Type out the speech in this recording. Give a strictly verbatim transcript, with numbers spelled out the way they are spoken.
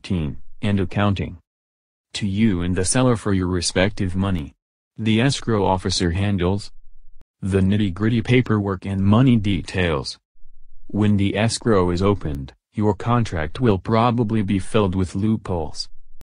routine, and accounting. To you and the seller for your respective money. The escrow officer handles the nitty-gritty paperwork and money details. When the escrow is opened, your contract will probably be filled with loopholes.